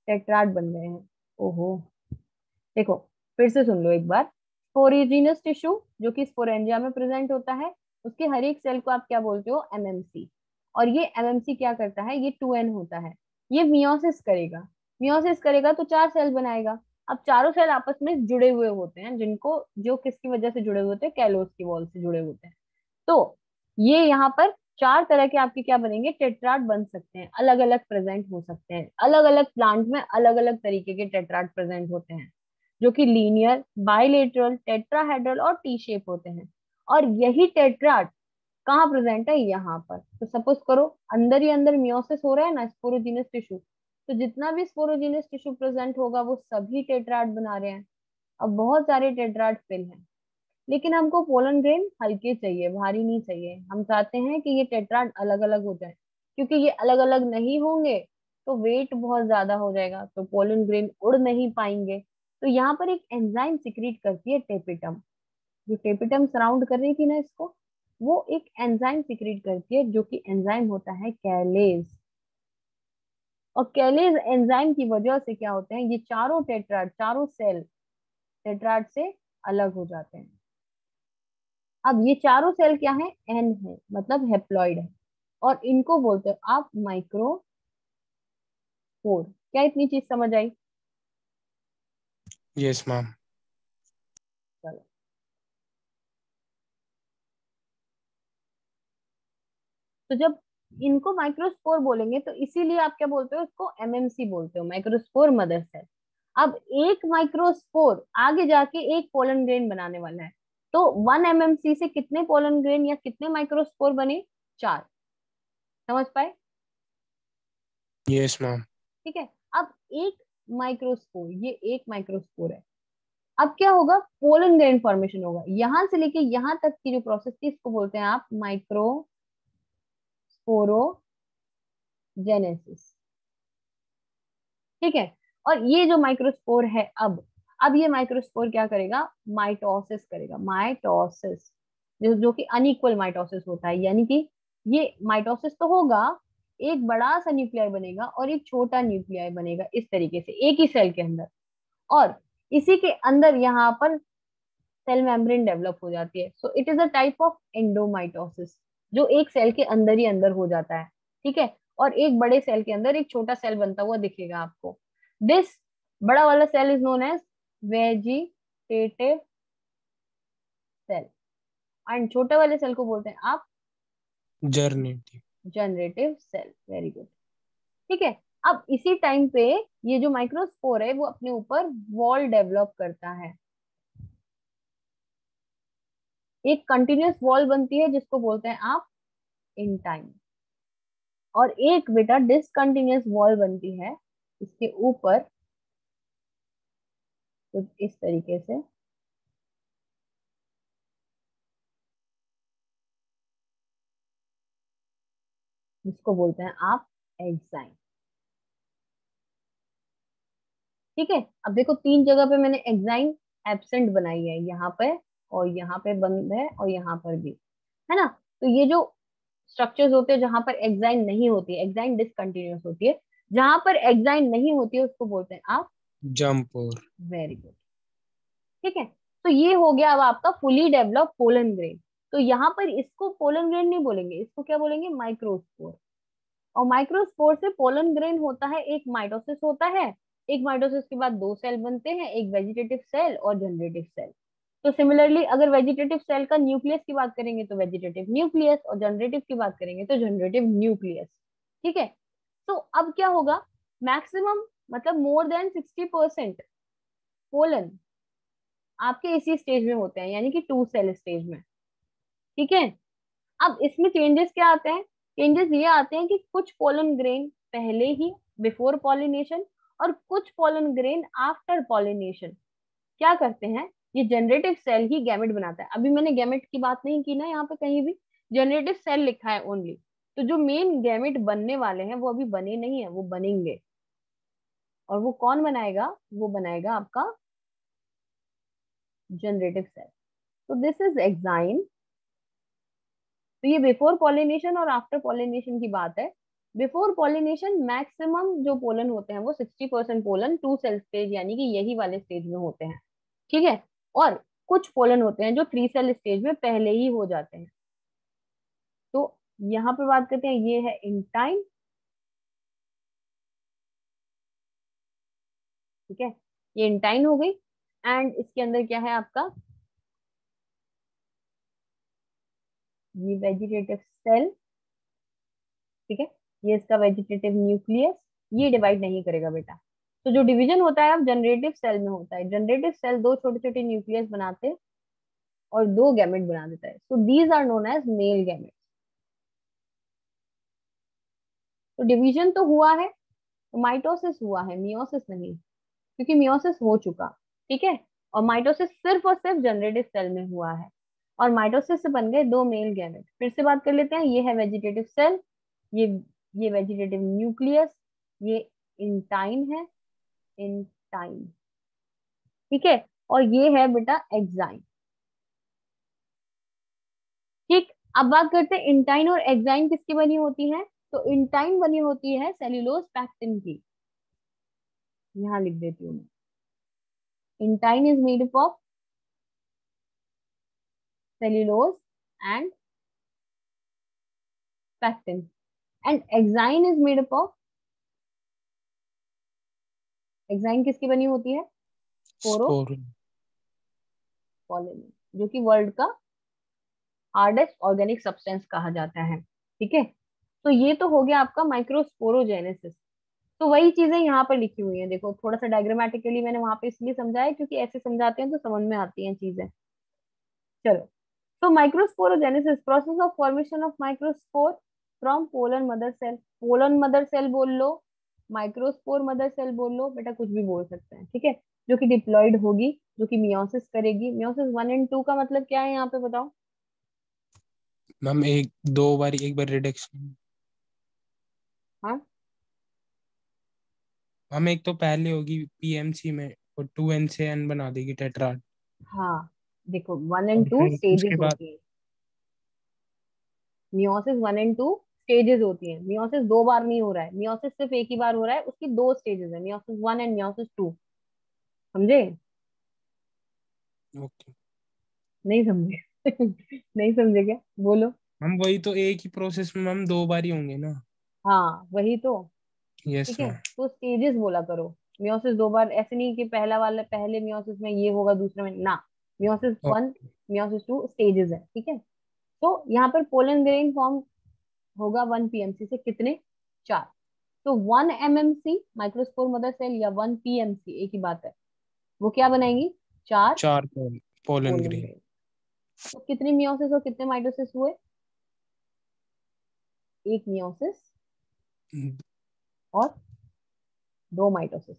Tetrad बन गए हैं। ओहो, देखो फिर से सुन लो एक बार। स्पोरोजीनस टिश्यू जो कि स्पोरेंजिया में प्रेजेंट होता है, उसके हर एक सेल को आप क्या बोलते हो, एमएमसी। और ये एमएमसी क्या करता है, ये 2n होता है। ये मियोसिस करेगा, मियोसिस करेगा तो 4 सेल बनाएगा। अब चारों सेल आपस में जुड़े हुए होते हैं, जिनको जो किसकी वजह से जुड़े हुए होते हैं, कैलोस की वॉल से जुड़े होते हैं। तो ये यहाँ पर 4 तरह के आपके क्या बनेंगे, टेट्राड बन सकते हैं, अलग अलग प्रेजेंट हो सकते हैं। अलग अलग प्लांट में अलग अलग तरीके के टेट्राड प्रेजेंट होते हैं, जो कि लीनियर, बाइलेटरल, टेट्राहेड्रल और टी शेप होते हैं। और यही टेट्राड कहाँ प्रेजेंट है, यहाँ पर। तो सपोज करो अंदर ही अंदर मियोसिस हो रहा है ना स्पोरोजीनस टिश्यू, तो जितना भी स्पोरोजीनस टिश्यू प्रेजेंट होगा वो सभी टेट्राड बना रहे हैं। अब बहुत सारे टेट्राड फिल हैं, लेकिन हमको पोलन ग्रेन हल्के चाहिए, भारी नहीं चाहिए। हम चाहते हैं कि ये टेट्राड अलग अलग हो जाए, क्योंकि ये अलग अलग नहीं होंगे तो वेट बहुत ज्यादा हो जाएगा, तो पोलन ग्रेन उड़ नहीं पाएंगे। तो यहाँ पर एक एंजाइम सिक्रीट करती है टेपिटम, जो टेपिटम सराउंड कर रही थी ना इसको, वो एक एंजाइम सिक्रीट करती है, जो कि एंजाइम होता है कैलेज। और कैलेज एंजाइम की वजह से क्या होते हैं, ये चारों टेट्राड, चारों सेल टेट्राड से अलग हो जाते हैं। अब ये चारों सेल क्या है, एन है, मतलब हेप्लॉइड है। और इनको बोलते हो आप माइक्रोस्पोर। क्या इतनी चीज समझ आई? Yes ma'am. चलो, तो जब इनको माइक्रोस्पोर बोलेंगे तो इसीलिए आप क्या बोलते हो, इसको एमएमसी बोलते हो, माइक्रोस्पोर मदर सेल। अब एक माइक्रोस्पोर आगे जाके एक पोलन ग्रेन बनाने वाला है, तो 1 एमएमसी से कितने पोलन ग्रेन या कितने माइक्रोस्पोर बने, 4। समझ पाए? Yes ma'am. ठीक है। अब एक माइक्रोस्पोर, ये एक माइक्रोस्पोर है। अब क्या होगा, पोलन ग्रेन फॉर्मेशन होगा। यहां से लेके यहां तक की जो प्रोसेस थी, इसको बोलते हैं आप माइक्रोस्पोरोजेनेसिस। ठीक है। और ये जो माइक्रोस्पोर है, अब ये माइक्रोस्पोर क्या करेगा, माइटोसिस करेगा, माइटोसिस। जो कि अनइक्वल माइटोसिस होता है, यानी कि ये माइटोसिस तो होगा, एक बड़ा सा न्यूक्लियाई बनेगा और एक छोटा न्यूक्लियाई बनेगा, इस तरीके से एक ही सेल के अंदर। और इसी के अंदर यहाँ पर सेल मेम्ब्रेन डेवलप हो जाती है। So it is a type of endomitosis, जो एक सेल के अंदर ही अंदर हो जाता है। ठीक है। और एक बड़े सेल के अंदर एक छोटा सेल बनता हुआ दिखेगा आपको। दिस बड़ा वाला cell is known as vegetative cell, and छोटे वाले सेल को बोलते हैं आप generative. Generative cell. Very good. ठीक है। अब इसी टाइम पे ये जो माइक्रोस्पोर है वो अपने ऊपर वॉल डेवलप करता है, एक कंटिन्यूअस वॉल बनती है जिसको बोलते हैं आप इन टाइम। और एक बेटा डिसकंटिन्यूअस वॉल बनती है इसके ऊपर, कुछ इस तरीके से, जिसको बोलते हैं आप एग्जाइम। ठीक है। अब देखो 3 जगह पे मैंने एग्जाइम एब्सेंट बनाई है, यहाँ पे और यहाँ पे बंद है और यहाँ पर भी, है ना। तो ये जो स्ट्रक्चर्स होते हैं जहां पर एग्जाइम नहीं होती है, एग्जाइम डिसकंटिन्यूअस होती है, जहां पर एग्जाइम नहीं होती है उसको बोलते हैं आप, जम्पोर। Very good. ठीक है। तो ये हो गया अब आपका फुली डेवलप पोलन ग्रेन। तो यहाँ पर इसको पोलन ग्रेन नहीं बोलेंगे, इसको क्या बोलेंगे, माइक्रोस्पोर। और माइक्रोस्पोर से पोलन ग्रेन होता है, एक माइटोसिस होता है। एक माइटोसिस के बाद 2 सेल बनते हैं, एक वेजिटेटिव सेल और जनरेटिव सेल। तो सिमिलरली अगर वेजिटेटिव सेल का न्यूक्लियस की बात करेंगे तो वेजिटेटिव न्यूक्लियस, और जनरेटिव की बात करेंगे तो जनरेटिव न्यूक्लियस। ठीक है। तो अब क्या होगा, मैक्सिमम मतलब मोर देन 60% पोलन आपके इसी स्टेज में होते हैं, यानी कि 2 सेल स्टेज में। ठीक है। अब इसमें चेंजेस क्या आते हैं, चेंजेस ये आते हैं कि कुछ पोलन ग्रेन पहले ही, बिफोर पॉलिनेशन, और कुछ पोलन ग्रेन आफ्टर पॉलिनेशन क्या करते हैं, ये जनरेटिव सेल ही गैमेट बनाता है। अभी मैंने गैमेट की बात नहीं की ना यहाँ पे कहीं भी, जनरेटिव सेल लिखा है ओनली। तो जो मेन गैमेट बनने वाले हैं वो अभी बने नहीं है, वो बनेंगे। और वो कौन बनाएगा, वो बनाएगा आपका जनरेटिव सेल। तो दिस इज एग्जाइम। तो ये बिफोर पॉलिनेशन और आफ्टर पॉलिनेशन की बात है। बिफोर पॉलिनेशन मैक्सिमम जो पोलन होते हैं वो 60% पोलन 2 सेल स्टेज यानी कि यही वाले स्टेज में होते हैं, ठीक है। और कुछ पोलन होते हैं जो 3 सेल स्टेज में पहले ही हो जाते हैं। तो यहाँ पे बात करते हैं, ये है इंटाइन, ठीक है, ये इंटाइन हो गई। एंड इसके अंदर क्या है आपका, ये वेजिटेटिव सेल, ठीक है, ये इसका वेजिटेटिव न्यूक्लियस, ये डिवाइड नहीं करेगा बेटा। तो जो डिवीजन होता है अब जनरेटिव सेल में होता है। जनरेटिव सेल दो छोटे छोटे न्यूक्लियस बनाते हैं और दो गैमेट बना देता है। So these are known as male gamete. तो डिवीजन तो हुआ है, तो माइटोसिस हुआ है, मियोसिस नहीं, क्योंकि मियोसिस हो चुका, ठीक है। और माइटोसिस सिर्फ और सिर्फ जनरेटिव सेल में हुआ है, और माइटोसिस से बन गए दो मेल गैमेट। फिर से बात कर लेते हैं, ये है वेजिटेटिव सेल, ये ये वेजिटेटिव न्यूक्लियस, ये इंटाइन है, इंटाइन, ठीक है। और ये है बेटा एक्साइन, ठीक। अब बात करते हैं इंटाइन और एक्साइन किसकी बनी होती है। तो इंटाइन बनी होती है सेल्यूलोज पैक्टिन की, यहाँ लिख देती हूँ मैं। Intine is made up of cellulose and pectin, and exine is made up of, exine किसकी बनी होती है, स्पोर। स्पोरोपोलिन, जो कि वर्ल्ड का हार्डेस्ट ऑर्गेनिक सब्सटेंस कहा जाता है, ठीक है। तो ये तो हो गया आपका माइक्रोस्पोरोजेनेसिस। तो वही चीजें यहाँ पर लिखी हुई हैं, देखो थोड़ा सा डायग्रामेटिकली मैंने वहां पे इसलिए समझाया क्योंकि ऐसे समझाते हैं तो समझ में आती हैं चीजें। चलो, तो microsporogenesis, process of formation of microspore from pollen mother cell. Pollen mother cell बोल लो, माइक्रोस्पोर मदर सेल बोल लो, बेटा कुछ भी बोल सकते हैं, ठीक है। जो कि डिप्लॉयड होगी, जो कि मियोसिस करेगी। मियोसिस 1 और 2 का मतलब क्या है यहाँ पे बताओ। मैम एक दो बार, एक बार रिडक्शन। हाँ मैम एक तो पहले होगी पीएमसी में, और 2 n से n बना देगी टेट्राड। हाँ, देखो 1 और 2 और फिर स्टेजेस उसके बाद होती है। मियोसिस 1 और 2 स्टेजेस होती है। मियोसिस 2 बार नहीं हो रहा है, मियोसिस सिर्फ एक ही बार हो रहा है, उसकी 2 स्टेजेस है, मियोसिस 1 एंड मियोसिस 2। समझे, ओके। नहीं समझे? नहीं समझे क्या, बोलो। हम वही तो, एक ही प्रोसेस में हम 2 बार ही होंगे ना। हाँ वही तो, यस ठीक है। मैम। तो स्टेजेस बोला करो, मियोसिस 2 बार ऐसे नहीं कि पहला वाला पहले मियोसिस में ये होगा दूसरे में ना। मियोसिस 1, मियोसिस 2 स्टेजेस है, ठीक है। तो यहाँ पर पोलन ग्रेन फॉर्म होगा 1 पीएमसी से, कितने, 4। तो 1 MMC माइक्रोस्पोर मदर सेल या 1 पीएमसी एक ही बात है, वो क्या बनाएंगी, 4 4 पोलन पोलन ग्रेन। ग्रेन। तो कितने मियोसिस और कितने माइटोसिस हुए, एक मियोसिस और 2 माइटोसिस,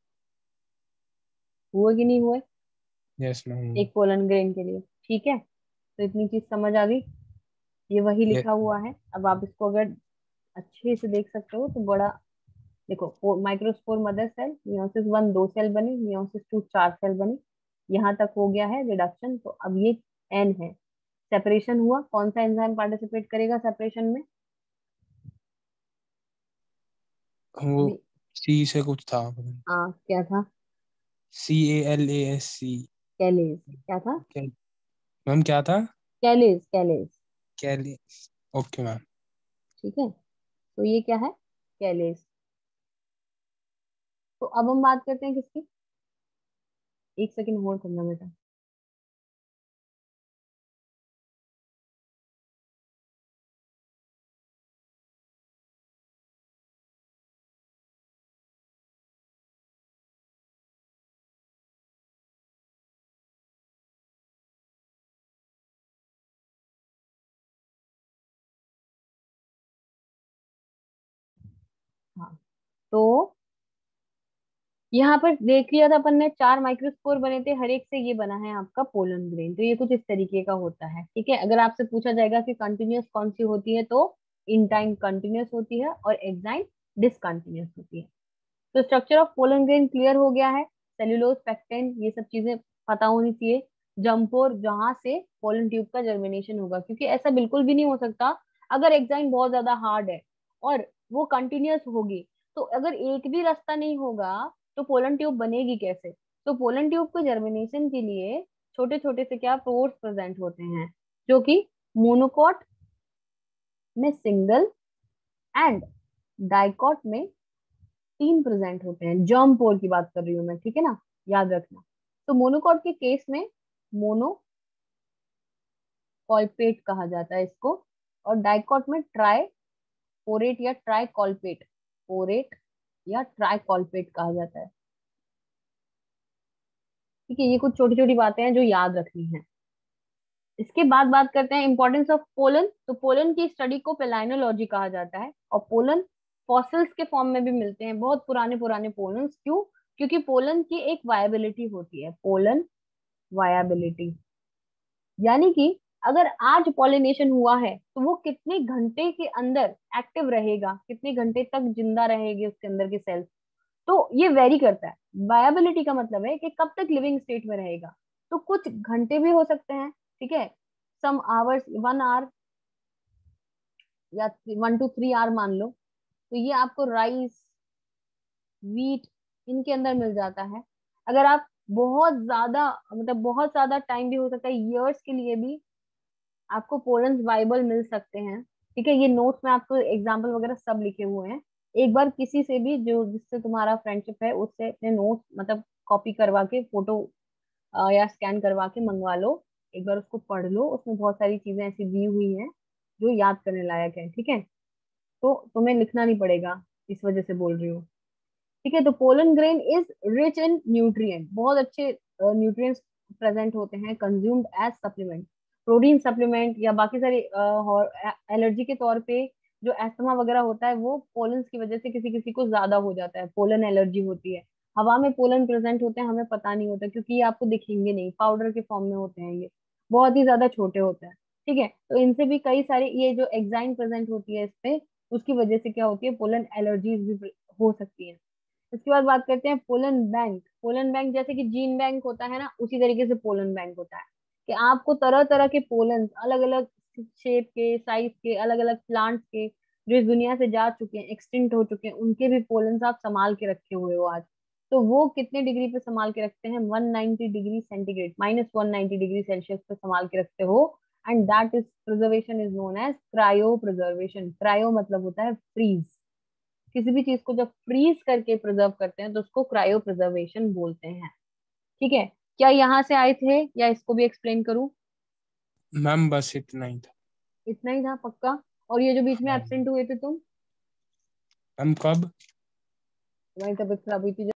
हुए कि नहीं हुए, यस मैम। एक पोलन ग्रेन के लिए, ठीक है। तो इतनी चीज समझ आ गई, ये वही यस। लिखा हुआ है। अब आप इसको अगर अच्छे से देख सकते हो तो बड़ा, देखो microspore mother cell, meiosis 1 2 cell बनी, मियोसिस 2 4 सेल बनी, यहाँ तक हो गया है रिडक्शन। तो अब ये एन है, सेपरेशन हुआ, कौन सा एंजाइम पार्टिसिपेट करेगा सेपरेशन में, वो अभी, सी से कुछ था। हाँ क्या था, CALASC। कैलेज, क्या था, मैम क्या था? कैलेज, कैलेज, कैलिस। Okay ma'am. ठीक है। तो ये क्या है, कैलेज। तो अब हम बात करते हैं किसकी, एक सेकंड होल्ड करना बेटा। हाँ, तो यहाँ पर देख लिया था अपन ने, 4 माइक्रोस्पोर बने थे, हर एक से ये बना है आपका पोलन ग्रेन। तो ये कुछ इस तरीके का होता है, ठीक है। अगर आपसे पूछा जाएगा कि कंटिन्यूअस कौन सी होती है, तो इंटाइन कंटिन्यूअस होती है और एक्साइन डिसकंटिन्यूअस होती है। तो structure of pollen grain clear हो गया है, सेल्यूलोज पेक्टिन ये सब चीजें पता होनी चाहिए। जम्पोर, जहां से पोलन ट्यूब का जर्मिनेशन होगा, क्योंकि ऐसा बिल्कुल भी नहीं हो सकता अगर एक्साइन बहुत ज्यादा हार्ड है और वो कंटिन्यूअस होगी। तो अगर एक भी रास्ता नहीं होगा तो पोलन ट्यूब बनेगी कैसे? तो पोलन ट्यूब को जर्मिनेशन के लिए छोटे छोटे से क्या पोर्स प्रेजेंट होते हैं, जो कि मोनोकॉट में सिंगल एंड डाइकॉट में तीन प्रेजेंट होते हैं। जर्म पोर की बात कर रही हूँ मैं, ठीक है ना, याद रखना। तो मोनोकॉट के केस में मोनो कॉल्पेट कहा जाता है इसको, और डाइकॉट में ट्राई पोरेट या ट्राई कॉल्पेट, पोरेट या ट्राई कॉल्पेट कहा जाता है। ठीक है, ये कुछ छोटी छोटी बातें हैं जो याद रखनी है। इसके बाद बात करते हैं इंपॉर्टेंस ऑफ पोलन। तो पोलन की स्टडी को पेलाइनोलॉजी कहा जाता है, और पोलन फॉसिल्स के फॉर्म में भी मिलते हैं, बहुत पुराने पुराने पोलन। क्यों? क्योंकि पोलन की एक वायबिलिटी होती है, पोलन वायबिलिटी, यानी कि अगर आज पॉलिनेशन हुआ है तो वो कितने घंटे के अंदर एक्टिव रहेगा, कितने घंटे तक जिंदा रहेगी उसके अंदर की सेल्स, तो ये वेरी करता है। वायबिलिटी का मतलब है कि कब तक लिविंग स्टेट में रहेगा। तो कुछ घंटे भी हो सकते हैं, ठीक है, सम आवर्स, 1 आवर या 1 to 3 आवर मान लो। तो ये आपको राइस, वीट, इनके अंदर मिल जाता है। अगर आप बहुत ज्यादा, मतलब बहुत ज्यादा टाइम भी हो सकता है, ईयर्स के लिए भी आपको पोलन्स बाइबल मिल सकते हैं। ठीक है, ये नोट्स में आपको एग्जाम्पल वगैरह सब लिखे हुए हैं। एक बार किसी से भी जो जिससे तुम्हारा फ्रेंडशिप है उससे अपने नोट्स मतलब कॉपी करवा के, फोटो या स्कैन करवा के मंगवा लो। एक बार उसको पढ़ लो, उसमें बहुत सारी चीजें ऐसी दी हुई हैं जो याद करने लायक है। ठीक है, तो तुम्हें लिखना नहीं पड़ेगा, इस वजह से बोल रही हूँ। ठीक है, तो pollen grain is rich in nutrient, बहुत अच्छे न्यूट्रिएंट्स प्रेजेंट होते हैं, consumed as supplement, protein supplement या बाकी सारे एलर्जी के तौर पे। जो एस्थमा वगैरह होता है वो पोलन की वजह से किसी किसी को ज्यादा हो जाता है, पोलन एलर्जी होती है। हवा में पोलन प्रेजेंट होते हैं, हमें पता नहीं होता क्योंकि ये आपको दिखेंगे नहीं, पाउडर के फॉर्म में होते हैं, ये बहुत ही ज्यादा छोटे होते हैं। ठीक है, तो इनसे भी कई सारे ये जो एग्जाइन प्रेजेंट होती है इस पे, उसकी वजह से क्या होती है, पोलन एलर्जीज भी हो सकती है। इसके बाद बात करते हैं पोलन बैंक। पोलन बैंक जैसे कि जीन बैंक होता है ना, उसी तरीके से पोलन बैंक होता है कि आपको तरह तरह के पोलन, अलग अलग शेप के, साइज के, अलग अलग प्लांट्स के, जो इस दुनिया से जा चुके हैं, एक्सटिंक्ट हो चुके हैं, उनके भी पोलन आप संभाल के रखे हुए हो आज। तो वो कितने डिग्री पे संभाल के रखते हैं? 190 डिग्री सेंटीग्रेड, -190 डिग्री सेल्सियस पे संभाल के रखते हो। And that is preservation is known as cryopreservation. Cryo मतलब होता है फ्रीज। किसी भी चीज को जब फ्रीज करके प्रिजर्व करते हैं तो उसको क्रायो प्रिजर्वेशन बोलते हैं। ठीक है, क्या यहाँ से आए थे या इसको भी एक्सप्लेन करूं? मैम बस इतना ही था। इतना ही था पक्का? और ये जो बीच में हाँ एब्सेंट हुए थे तुम, मैम, कब? तुम्हारी तबीयत खराब हुई थी